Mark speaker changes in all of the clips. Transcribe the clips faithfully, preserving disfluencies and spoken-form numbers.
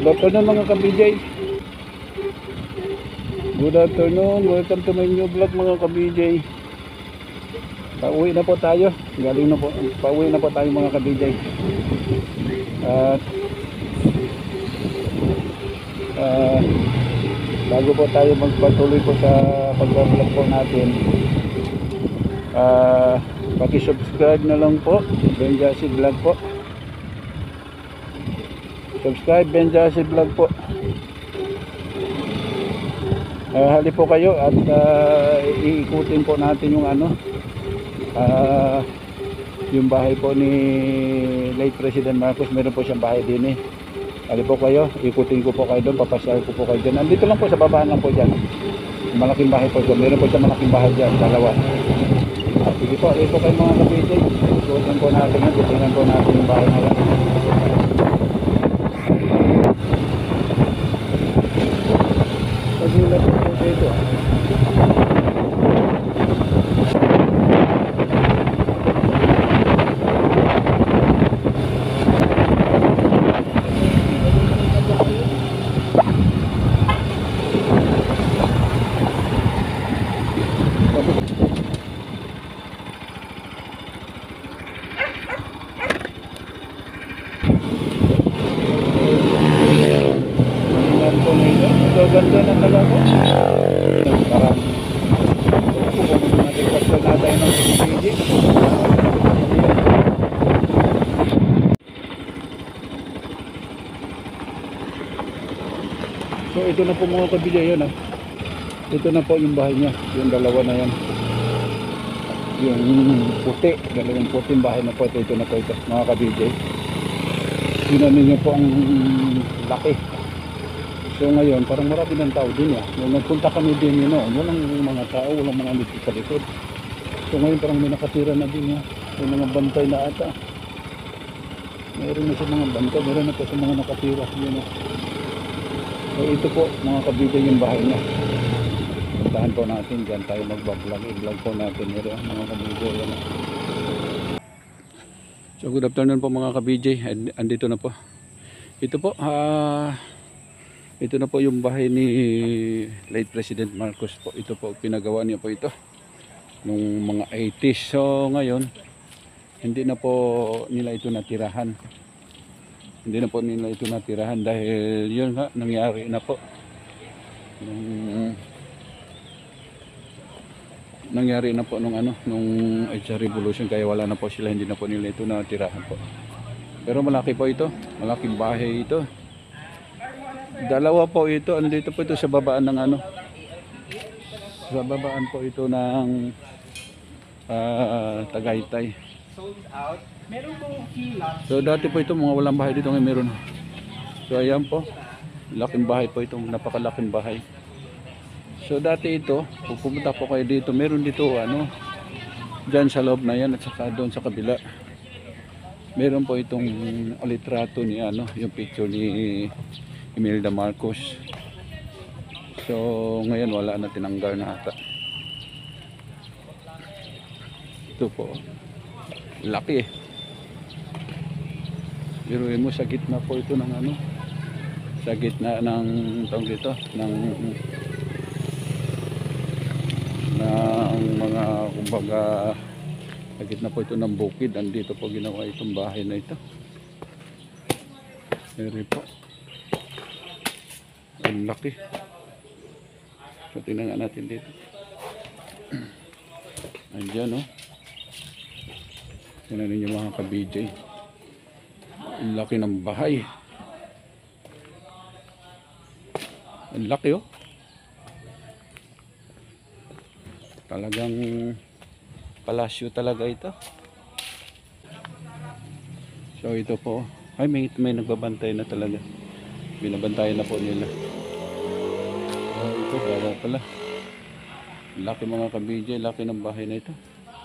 Speaker 1: Good afternoon mga ka-B J. Good afternoon. Welcome to my new vlog mga ka-B J. Pauwi na po tayo. Galing na po. Pauwi na po tayo mga ka-B J. At uh, bago po tayo magpatuloy po sa pag-vlog po natin, uh, paki-subscribe na lang po. Benjasi Vlog po. Subscribe Benjasi Vlog po. Uh, hali po kayo at uh, iikutin po natin yung ano uh, yung bahay po ni late President Marcos. Meron po siyang bahay din eh. Hali po kayo, ikutin ko po kayo doon, papasyal ko po kayo dyan. Nandito lang po sa babaan lang po dyan. Malaking bahay po dyan. Meron po siya malaking bahay dyan, dalawa. Uh, sige po, hali po kayo mga kapitin. Ikutin po natin yan, titingnan po natin yung bahay na yan. Pagulat po po dito ah. Ganda na talaga. Parang natin na tayo ng P G. So ito na po mga kabila yun ah. Ito na po yung bahay niya. Yung dalawa na yan. Yung puti. Dalawang puting bahay na po. Ito, ito na po ito mga kabila. Yun niyo po ang laki. So ngayon, parang marami ng tao din ya. Nung nagpunta kami din yun, no, walang mga tao, walang mga nito sa likod. So ngayon parang may nakatira na din ya. May mga bantay na ata. Mayroon na sa mga bantay, mayroon na po sa mga nakatira. Yun, no. So ito po, mga kabigay yung bahay niya. Puntahan po natin, dyan tayo mag-vlog. I-vlog po natin yun, mga kabigay. Yun, no. So good afternoon po mga kabigay. Andito na po. Ito po, ah... Uh, ito na po yung bahay ni late President Marcos po. Ito po, pinagawa niya po ito nung mga eighties. So ngayon, hindi na po nila ito natirahan. Hindi na po nila ito natirahan dahil yun nga, nangyari na po. Nung, nangyari na po nung ano, nung H R Revolution, kaya wala na po sila, hindi na po nila ito natirahan po. Pero malaki po ito, malaking bahay ito. Dalawa po ito, andito po ito sa babaan ng ano, sa babaan po ito ng uh, Tagaytay. So dati po ito mga walang bahay dito, ngayon meron. So ayan po, laking bahay po ito, napakalaking bahay. So dati ito, kung pumunta po kayo dito, meron dito ano, dyan sa loob na yan at saka doon sa kabila. Meron po itong litrato ni ano, yung picture ni Imelda Marcos. So ngayon wala na, tinanggal na ata. Ito po, laki eh. Biruin mo, sa gitna po ito ng ano, sa gitna ng tawag dito ng ng mga kumbaga, sa gitna po ito ng bukid. Andito po ginawa itong bahay na ito. Eri po, ang laki. So tingnan nga natin dito. Andiyan no. Tingnan ninyo mga ka-B J. Ang laki ng bahay. Ang laki oh. Talagang palasyo talaga ito. So ito po. Ay may, may nagbabantay na talaga. Binabantayan na po nila. Oh, ito para pala. Laki mga ka-B J, laki ng bahay na ito.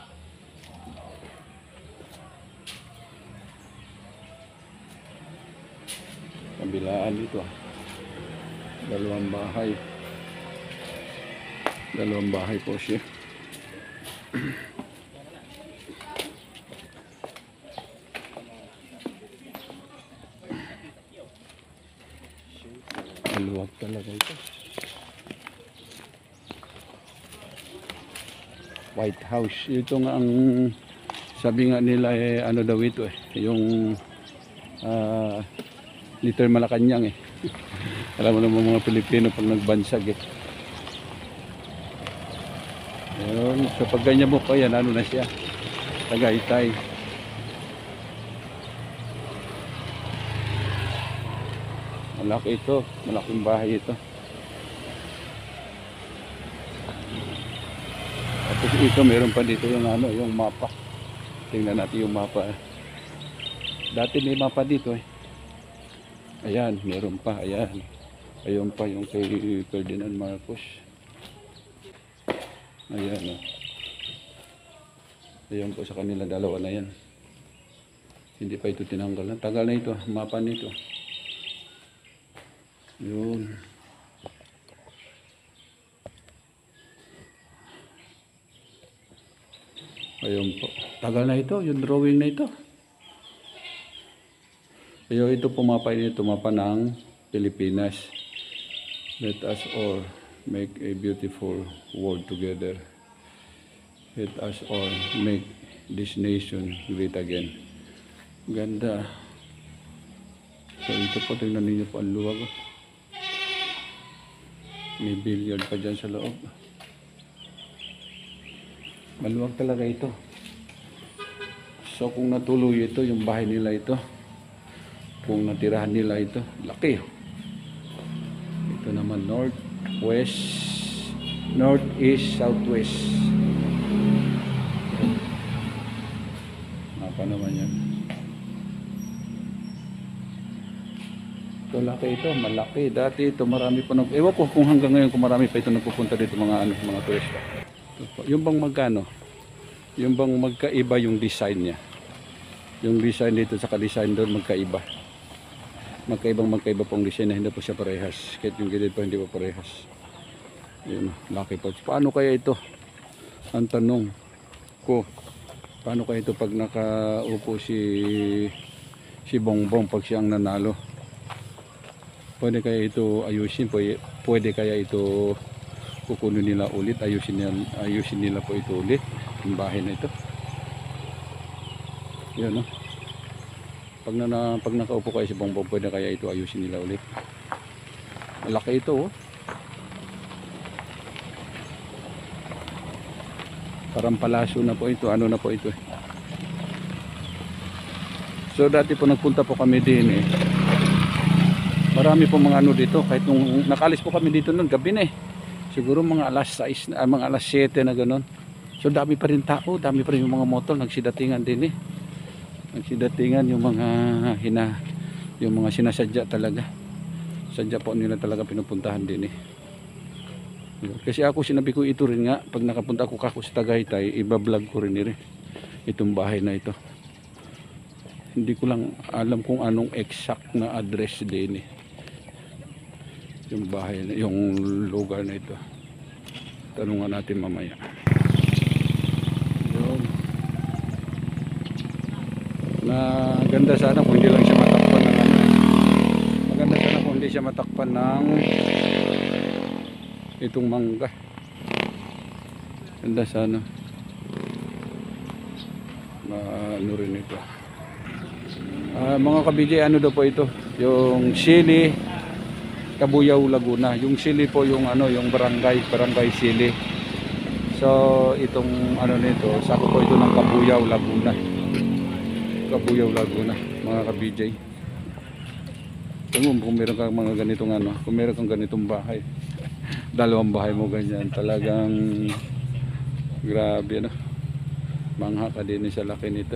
Speaker 1: Kabilaan dito ah. Dalawang bahay. Dalawang bahay po siya. Maluwag talaga ito. White House. Ito nga ang sabi nga nila eh, ano daw ito eh. Yung uh, Little Malacanang eh. Alam mo naman mga Pilipino pag nagbansag eh. Ayun. So pag ganyan mo pa yan, ano na siya? Tagaytay. Malaki ito. Malaking bahay ito. Tapos ito meron pa dito yung ano, yung mapa. Tingnan natin yung mapa. Dati may mapa dito eh. Ayan, meron pa, ayan. Ayun pa yung kay Ferdinand Marcos. Ayan oh. Ayan po sa kanila dalawa na yan. Hindi pa ito tinanggal. Tagal na ito, mapa nito. Yun. Ayun po. Tagal na ito, yung drawing na ito. Ayun, ito pumapa ito, mapa ng Pilipinas. Let us all make a beautiful world together. Let us all make this nation great again. Ganda. So ito po, tingnan ninyo po ang luwag. May billiard pa dyan sa loob. Maluwag talaga ito. So kung natuloy ito, yung bahay nila ito, kung natirahan nila ito, laki. Ito naman north, west, north, east, southwest. Mapa naman yan. Ito laki ito, malaki. Dati ito marami pa nag... Ewan ko kung hanggang ngayon kung marami pa ito nagpupunta dito mga ano, mga turista. Yung bang magkano? Yung bang magkaiba yung design niya? Yung design dito sa ka-design doon magkaiba. Magkaibang magkaiba pong design na hindi po siya parehas. Kahit yung gilid pa hindi pa parehas. Yun, laki po. Paano kaya ito? Ang tanong ko, paano kaya ito pag nakaupo si si Bongbong pag siyang nanalo? Pwede kaya ito ayusin? Pwede, pwede kaya ito kukunin nila ulit, ayusin nila, ayusin nila po ito ulit yung bahay na ito. Yan no. Pag na pag nakaupo kayo si Bongbong, pwede kaya ito ayusin nila ulit. Malaki ito oh. Parang palasyo na po ito, ano na po ito eh. So dati po nagpunta po kami din eh. Marami po mga ano dito, kahit nung nakalis po kami dito noon gabi na eh. Siguro mga alas sais na, mga alas siyete na gano'n. So dami pa rin tao, dami pa rin yung mga motor, nagsidatingan din eh. Nagsidatingan yung mga hina, yung mga sinasadya talaga. Sadya po nila talaga pinupuntahan din eh. Kasi ako sinabi ko ito rin nga, pag nakapunta ako kako sa Tagaytay, iba-vlog ko rin rin itong bahay na ito. Hindi ko lang alam kung anong exact na address din eh. Yung bahay, yung lugar na ito. Tanungan natin mamaya. Yun. Na ganda sana kung hindi lang siya matakpan ng ano. Maganda sana kung hindi siya matakpan ng itong mangga. Ganda sana. Na ano rin ito. Uh, mga kabigay, ano daw po ito? Yung Sili Cabuyao, Laguna. Yung Sili po yung ano, yung barangay, barangay Sili. So itong ano nito, sako po ito ng Cabuyao, Laguna. Cabuyao, Laguna, mga ka-B J. Kung, kung meron kang mga ganitong ano, kung meron kang ganitong bahay, dalawang bahay mo ganyan, talagang grabe no. Mangha ka din sa laki nito.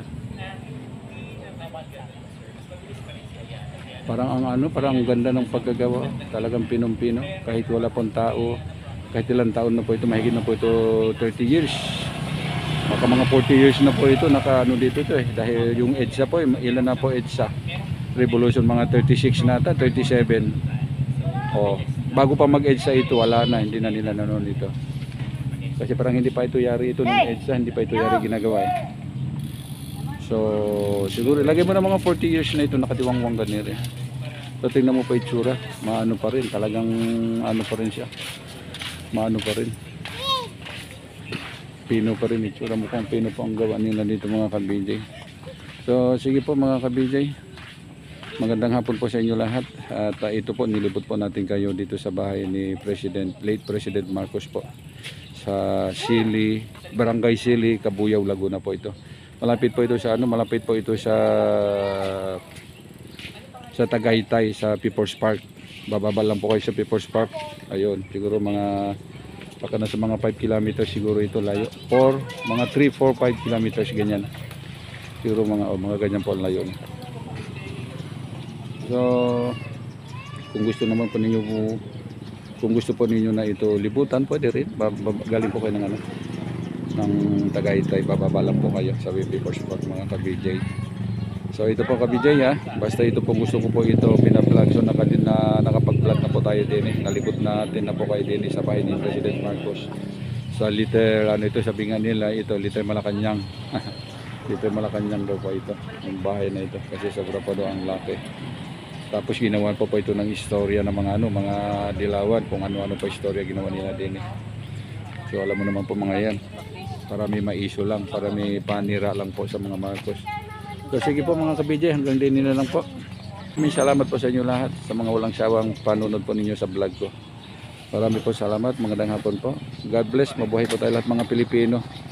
Speaker 1: Parang ang ano, parang ang ganda ng pagkagawa. Talagang pinong-pino. Kahit wala pong tao, kahit ilang taon na po ito, mahigit na po ito thirty years. Baka mga forty years na po ito, naka ano dito ito eh. Dahil yung EDSA po, ilan na po EDSA? Revolution mga thirty-six na ata, thirty-seven. O, bago pa mag-EDSA ito, wala na, hindi na nila nanon ito. Kasi parang hindi pa ito yari ito ng EDSA, hindi pa ito yari ginagawa eh. So siguro ilagay mo na mga forty years na ito nakatiwangwang ganito eh. So tingnan mo pa itsura, maano pa rin, talagang ano pa rin siya. Maano pa rin. Pino pa rin itsura, mukhang pino po ang gawa nila dito mga ka-B J. So sige po mga ka-B J. Magandang hapon po sa inyo lahat. At uh, ito po nilibot po natin kayo dito sa bahay ni President, late President Marcos po. Sa Sili, Barangay Sili, Cabuyao, Laguna po ito. Malapit po ito sa ano, malapit po ito sa sa Tagaytay sa People's Park. Bababa lang po kayo sa People's Park. Ayun, siguro mga baka na sa mga five kilometers siguro ito layo. Or mga three, four, five kilometers ganyan. Siguro mga oh, mga ganyan po ang layo. So kung gusto naman po ninyo po, kung gusto po ninyo na ito libutan, pwede rin. Galing po kayo ng ano, ng Tagaytay, bababa lang po kayo sa People's Park mga ka-B J. So ito po ka-B J ha, basta ito po gusto ko po ito pina-vlog. So naka, na, nakapag-vlog na po tayo din eh. Nalibot natin na po kayo din eh, sa bahay ni President Marcos. Sa liter, ano ito sabi nga nila, ito liter Malacanang. Liter Malacanang daw po ito, yung bahay na ito kasi sobra po daw ang laki. Tapos ginawa po po ito ng istorya ng mga ano, mga dilawan, kung ano-ano po istorya ginawa nila din eh. So alam mo naman po mga yan, para may maiso lang, para may panira lang po sa mga Marcos. So sige po mga ka-B J, hanggang din nila lang po. May salamat po sa inyo lahat sa mga walang sawang panunod po ninyo sa vlog ko. Marami po salamat, magandang hapon po. God bless, mabuhay po tayo lahat mga Pilipino.